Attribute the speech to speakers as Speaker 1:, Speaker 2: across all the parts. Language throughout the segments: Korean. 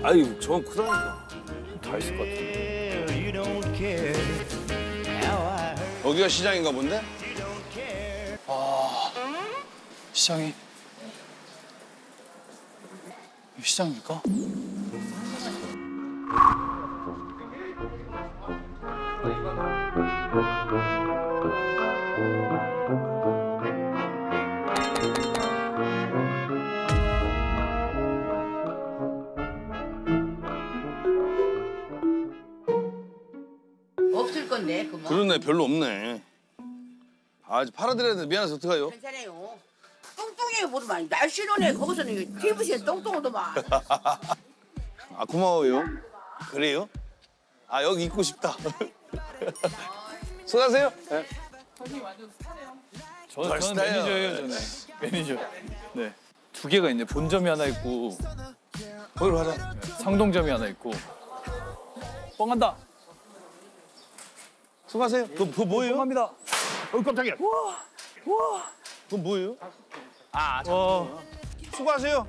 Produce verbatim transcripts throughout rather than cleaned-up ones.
Speaker 1: 아유, 저 크다니까.
Speaker 2: 다 있을 것 같은데.
Speaker 1: 여기가 시장인가 본데?
Speaker 2: 아, 시장이. 시장일까?
Speaker 3: 없을 건데 그거.
Speaker 1: 그러네, 별로 없네. 아, 팔아드려야 돼. 미안해서 어떡해요?
Speaker 3: 괜찮아요. 똥똥이에 뭐도 많이 날씬하네. 거기서는 티비씨에 똥똥하더만.
Speaker 1: 아, 고마워요. 그래요? 아, 여기 있고 싶다. 수고하세요. 네.
Speaker 2: 저, 저는 매니저예요, 저는. 매니저. 네. 두 개가 있네. 본점이 하나 있고,
Speaker 1: 거기로 가자.
Speaker 2: 상동점이 하나 있고. 뻥한다.
Speaker 1: 수고하세요. 그거, 그거 뭐예요?
Speaker 2: 뻥합니다.
Speaker 1: 어, 깜짝이야. 우와, 우와. 그건 뭐예요? 아, 자,
Speaker 2: 와.
Speaker 1: 수고하세요.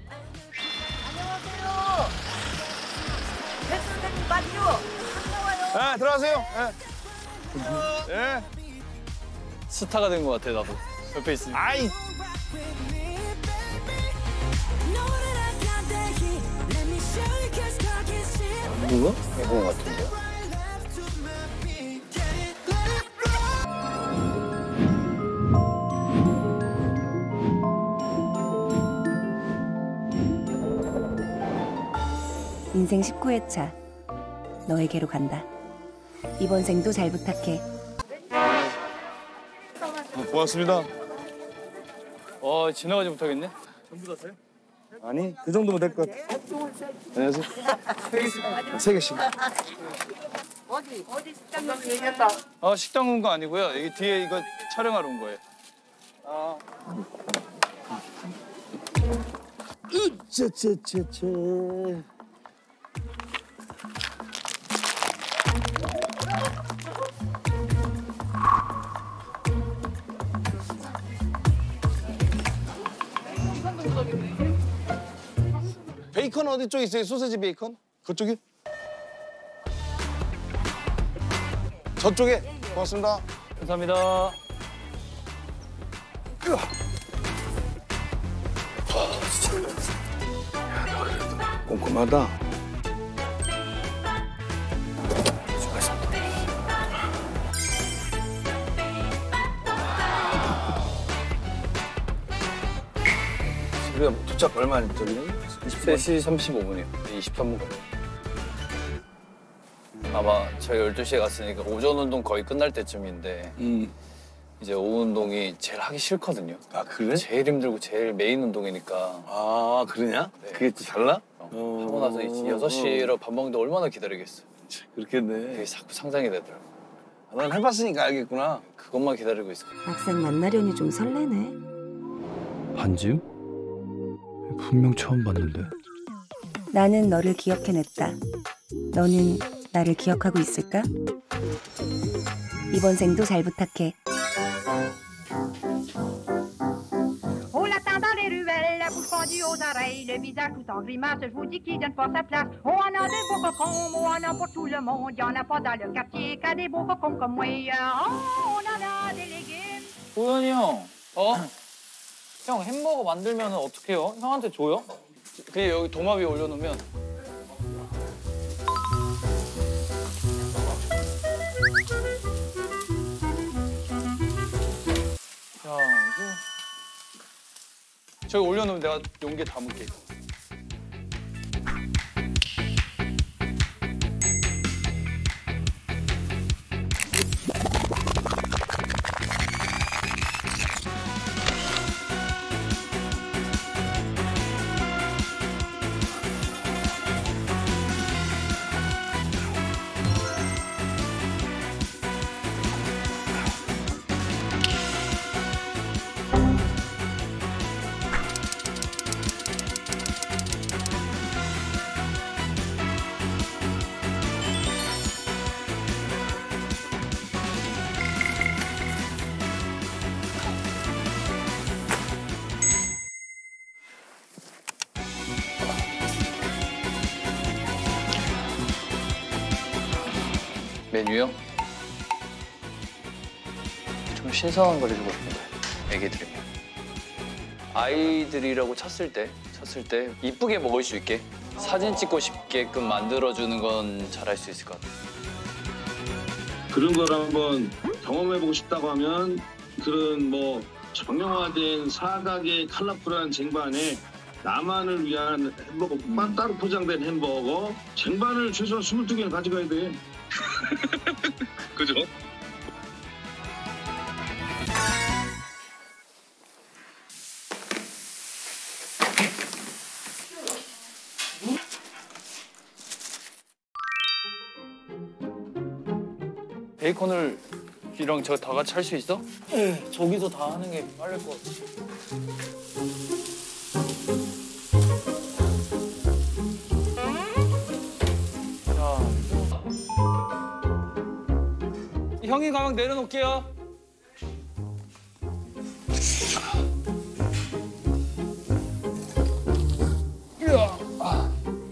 Speaker 3: 안녕하세요. 배 선생님 맞죠? 반가워요.
Speaker 1: 네, 들어가세요. 네. 네.
Speaker 2: 스타가 된 것 같아, 나도. 옆에 있으니까.
Speaker 1: 아이.
Speaker 2: 누가? 이거 같은데.
Speaker 4: 인생 십구 회차 너에게로 간다. 이번 생도 잘 부탁해.
Speaker 1: 고맙습니다.
Speaker 2: 어, 지나가지 못하겠네. 전부 다 사요?
Speaker 1: 아니, 그 정도면 될 것 같아. 안녕하세요. 세 개씩.
Speaker 3: 어디 어디 식당 얘기했다.
Speaker 2: 아, 식당 온 거 아니고요. 여기 뒤에 이거 촬영하러 온 거예요. 아.
Speaker 1: 으쩌쩌쩌쩌. 베이컨 어디 쪽에 있어요? 소세지 베이컨? 그쪽이? 저쪽에? 고맙습니다.
Speaker 2: 감사합니다.
Speaker 1: 꼼꼼하다. 우리가 도착 얼마 저기는?
Speaker 2: 세 시 삼십오 분이요. 이십삼 분. 아마 저희 열두 시에 갔으니까 오전 운동 거의 끝날 때쯤인데
Speaker 1: 음.
Speaker 2: 이제 오후 운동이 제일 하기 싫거든요.
Speaker 1: 아, 그래?
Speaker 2: 제일 힘들고 제일 메인 운동이니까.
Speaker 1: 아, 그러냐?
Speaker 2: 네.
Speaker 1: 그게 또 달라?
Speaker 2: 어, 하고 나서 이제 여섯 시로 밥 먹는데 얼마나 기다리겠어요.
Speaker 1: 그렇겠네.
Speaker 2: 그게 자꾸 상상이 되더라고.
Speaker 1: 아, 넌 해봤으니까 알겠구나.
Speaker 2: 그것만 기다리고 있어.
Speaker 4: 막상 만나려니 좀 설레네.
Speaker 5: 한지우? 분명 처음 봤는데.
Speaker 4: 나는 너를 기억해냈다. 너는 나를 기억하고 있을까? 이번 생도 잘 부탁해.
Speaker 6: On l'attend dans les ruelles, la bouche pendue aux oreilles, le visage tout en grimace, je vous dis qu'il donne pas sa place. On en a des beaux cocombes, on en a pour tout le monde, y en a pas dans le quartier qu'à des beaux cocombes comme moi. Oh, on en a des légumes.
Speaker 2: 도현이 형, 어? 형 햄버거 만들면 어떻게 해요? 형한테 줘요? 그냥 여기 도마 위에 올려놓으면. 자, 이거 저기 올려놓으면 내가 용기에 담을게. 메뉴요? 좀 신선한 걸 해주고 싶은데, 애기들이면. 아이들이라고 쳤을 때, 쳤을 때 이쁘게 먹을 수 있게 사진 찍고 싶게끔 만들어주는 건 잘할 수 있을 것 같아요.
Speaker 7: 그런 걸 한번 경험해보고 싶다고 하면 그런 뭐 정형화된 사각의 컬러풀한 쟁반에 나만을 위한 햄버거, 만 따로 포장된 햄버거, 쟁반을 최소한 스물두 개는 가져가야 돼. 그죠?
Speaker 2: 베이컨을 이랑 저 다 같이 할 수 있어? 네, 저기서 다 하는 게 빠를 것 같아. 자, 형이 가방 내려놓을게요. 이야. 아.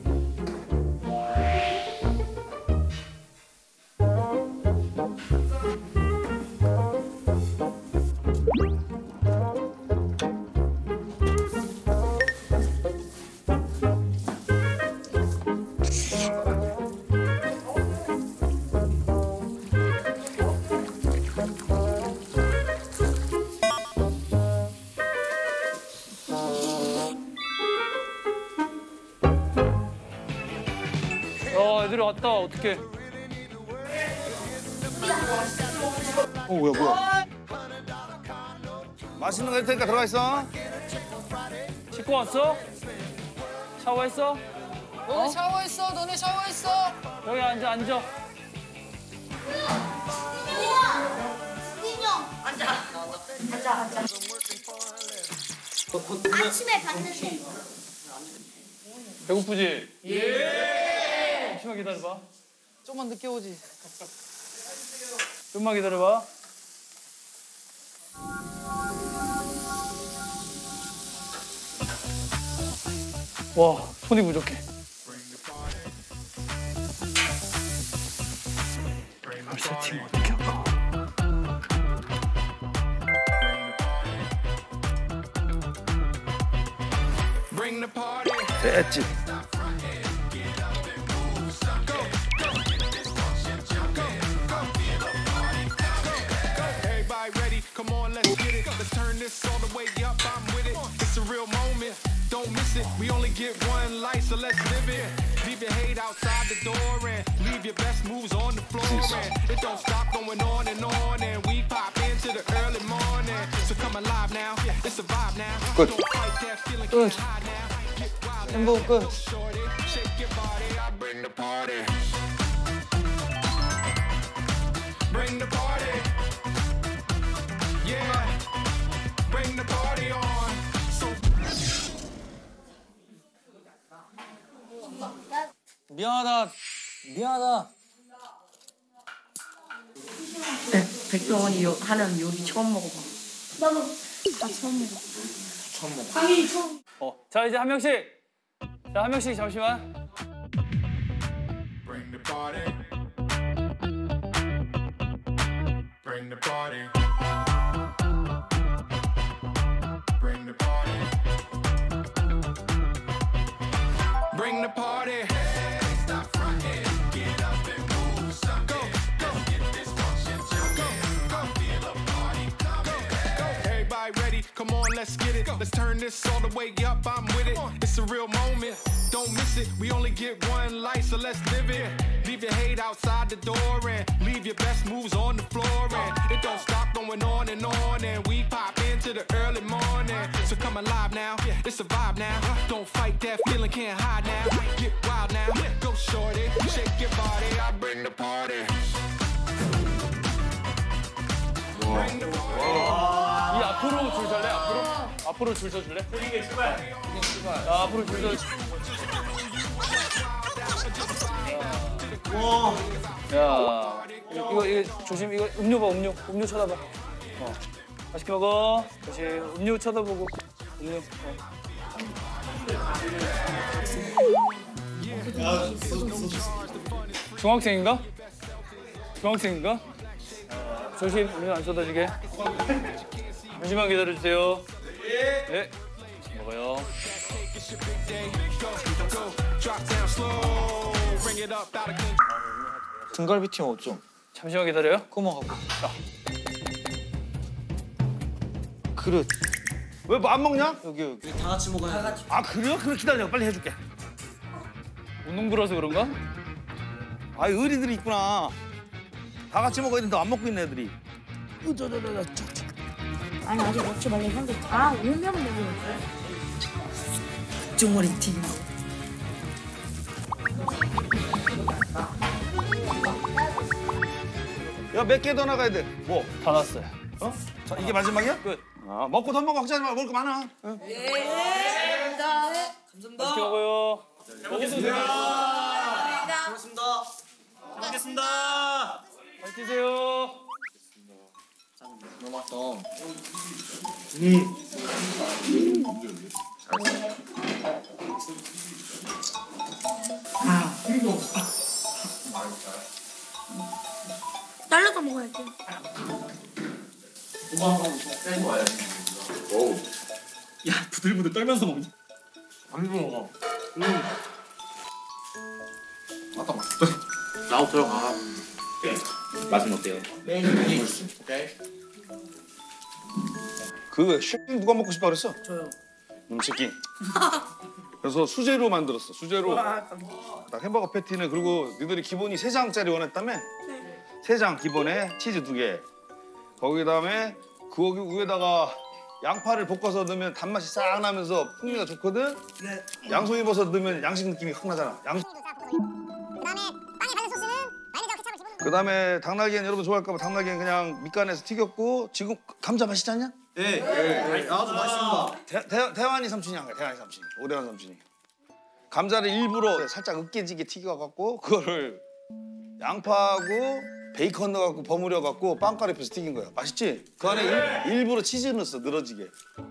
Speaker 2: 어, 애들이 왔다. 어떡해.
Speaker 1: 어 뭐야 뭐야? 맛있는 거 할 테니까 들어가 있어.
Speaker 2: 씻고 왔어? 샤워했어?
Speaker 8: 너네 샤워했어? 너네 샤워했어?
Speaker 2: 여기 앉아, 앉아.
Speaker 9: 아침에 봤는데.
Speaker 2: 배고프지? 예! 잠시만 기다려봐.
Speaker 8: 좀만 늦게 오지.
Speaker 2: 좀만 기다려봐. 와, 손이 부족해. 이걸 세팅 어떻게 할까?
Speaker 1: 됐지.
Speaker 10: Come on, let's get it. Let's turn this all the way up. I'm with it. It's a real moment. Don't miss it. We only get one life, so let's live it. Leave your hate outside the door and leave your best moves on the floor. And it don't stop going on and on. And we pop into the early morning. So come alive now. It's a vibe now.
Speaker 1: Good.
Speaker 10: Don't fight that feeling. Get high now. Get wild now.
Speaker 2: 햄버거 끝.
Speaker 10: Shorty, shake your body. I bring the party. Bring the party. Yeah, bring the party on. So
Speaker 2: 미안하다. 미안하다.
Speaker 3: 네, 백종원이 요- 하는 요리 처음 먹어봐.
Speaker 9: 나도
Speaker 3: 다 처음 먹어.
Speaker 9: 당연히 처음.
Speaker 2: 어, 자 이제 한 명씩. 자, 한 명씩 잠시만.
Speaker 10: bring the party. Bring the party. Bring the party. Bring the party. Hey, stop fronting. Get up and move something. Go, go. Get this function jumping. Go, feel the party coming. Go, everybody ready? Come on, let's get it. Let's turn this all the way up. I'm with it. It's a real moment. Don't miss it. We only get one life, so let's live it. Leave your hate outside the door and leave your best moves on the floor. And it don't stop going on and on. And we pop into the early morning. So come alive now. It's a vibe now. Don't fight that feeling, can't hide now. Get wild now. Go shorty, shake your body. I bring the party. Bring the party.
Speaker 2: 이 앞으로 줄 설래? 앞으로? 앞으로 줄 서줄래? 이게 출발. 이게 출발. 아, 앞으로 줄 서. 야, 이거 이거 조심. 이거 음료 봐, 음료. 음료 쳐다봐. 어. 맛있게 먹어. 다시 음료 쳐다보고. 음료. 어. 중학생인가? 중학생인가? 어, 조심, 우리 안 쏟아지게. 잠시만 기다려주세요. 네. 먹어요.
Speaker 1: 등갈비찜 어쩜?
Speaker 2: 잠시만 기다려요.
Speaker 1: 꼬먹하고.
Speaker 2: 자.
Speaker 1: 그릇.
Speaker 11: 왜 뭐 안 먹냐?
Speaker 1: 여기 여기.
Speaker 11: 다 같이 먹어야 돼. 아 그래요? 그래 기다려. 빨리 해줄게.
Speaker 2: 웃는 거라서 그런가?
Speaker 11: 아 의리들이 있구나. 다 같이 먹어야 되는데 안 먹고 있는 애들이.
Speaker 9: 아니 아직 먹지 말래 형들 다 오면 먹어야지.
Speaker 8: 종머리 튀긴 거.
Speaker 11: 야 몇 개 더 나가야 돼. 뭐?
Speaker 2: 다 났어요.
Speaker 11: 어? 자, 이게 마지막이야?
Speaker 2: 끝.
Speaker 11: 아 먹고 더 먹어. 걱정하지 마. 먹을 거 많아. 응.
Speaker 8: 예. 감사합니다.
Speaker 2: 맛있게 먹어요. 먹어주세요.
Speaker 8: 고맙습니다.
Speaker 1: 먹겠습니다.
Speaker 2: 맛있게 드세요.
Speaker 1: 너무 맛있다.
Speaker 9: 잘라서 먹어야 돼.
Speaker 1: 야 부들부들 떨면서 먹니? 안 먹어. 음. 아까 맛있다. 나도 들어가. 맛은 어때요? 오케이.
Speaker 11: 그 슈킹 누가 먹고 싶다 그랬어?
Speaker 8: 저요.
Speaker 11: 음 치킨. 그래서 수제로 만들었어. 수제로. 딱 햄버거 패티는 그리고 너희들이 기본이 세 장짜리 원했다며?
Speaker 9: 네.
Speaker 11: 세 장 기본에 치즈 두 개. 거기 다음에 거기 위에다가 양파를 볶아서 넣으면 단맛이 싹 나면서 풍미가 좋거든.
Speaker 8: 네.
Speaker 11: 양송이 버섯 넣으면 양식 느낌이 확 나잖아. 양. 그다음에 당나귀는 여러분 좋아할까 봐 당나귀는 그냥 밑간에서 튀겼고 지금 감자 맛있지 않냐?
Speaker 1: 예. 예. 아주 맛있습니다.
Speaker 11: 대, 대, 대환이 삼촌이 한 거야. 대환이 삼촌이. 오대환 삼촌이. 감자를 일부러 살짝 으깨지게 튀겨갖고 그거를 양파하고 베이컨 넣어갖고 버무려갖고 빵가루 옆에서 튀긴 거야. 맛있지? 그 안에 일, 일부러 치즈 넣었어. 늘어지게.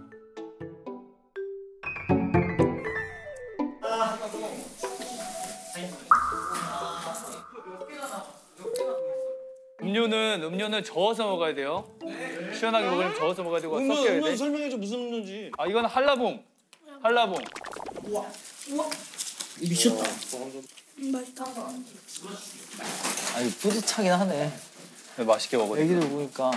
Speaker 2: 음료는 음료는 저어서 먹어야 돼요. 시원하게 먹으려면 저어서 먹어야 되고
Speaker 11: 음료,
Speaker 2: 섞여야
Speaker 11: 음료
Speaker 2: 돼.
Speaker 11: 설명해줘. 무슨 음료인지.
Speaker 2: 아 이건 한라봉. 한라봉.
Speaker 8: 미쳤다.
Speaker 9: 음, 맛있다.
Speaker 8: 아니 뿌듯하긴 하네.
Speaker 2: 맛있게 먹어야 돼.
Speaker 8: 애기들 보니까.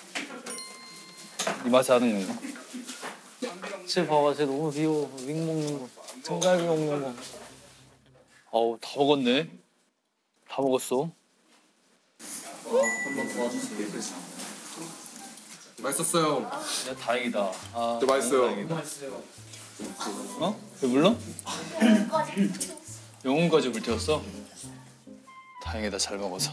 Speaker 2: 이 맛에 하는 건가?
Speaker 8: 쟤 봐봐, 쟤 너무 귀여워. 윙 먹는 거, 등갈비 먹는 거.
Speaker 2: 어우 다 먹었네. 다 먹었어.
Speaker 1: 한번 도와주세요. 맛있었어요.
Speaker 2: 야 다행이다. 아,
Speaker 1: 네, 맛있어요.
Speaker 2: 다행이다. 어? 왜 물러? 영혼까지 불태웠어? 다행이다 잘 먹어서.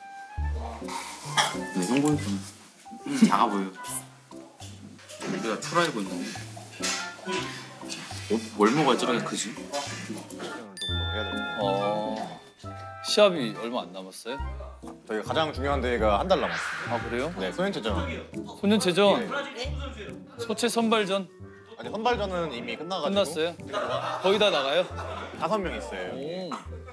Speaker 1: 네, 형 보니까 작아 보여. 우리가 초라이고 있네. 뭘 먹어야 저렇게 크지?
Speaker 2: 어 시합이 얼마 안 남았어요?
Speaker 12: 저희가 가장 중요한 대회가 한 달 남았어요.
Speaker 2: 아 그래요?
Speaker 12: 네, 소년체전.
Speaker 2: 소년체전 소체 선발전
Speaker 12: 아니 선발전은 이미 끝나가지고.
Speaker 2: 끝났어요? 거의 다 나가요?
Speaker 12: 다섯 명 있어요.
Speaker 2: 오.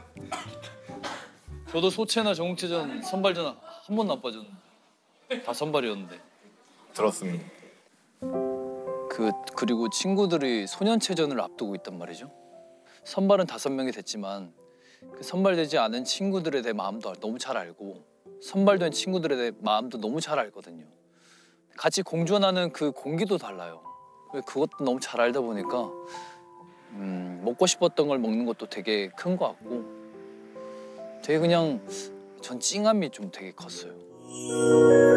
Speaker 2: 저도 소체나 정체전 선발전 한 번도 안 빠졌는데 다 선발이었는데.
Speaker 12: 들었습니다.
Speaker 2: 그 그리고 친구들이 소년체전을 앞두고 있단 말이죠. 선발은 다섯 명이 됐지만 그 선발되지 않은 친구들에 대해 마음도 너무 잘 알고 선발된 친구들에 대해 마음도 너무 잘 알거든요. 같이 공존하는 그 공기도 달라요. 그것도 너무 잘 알다 보니까 음, 먹고 싶었던 걸 먹는 것도 되게 큰 것 같고 되게 그냥 전 찡함이 좀 되게 컸어요.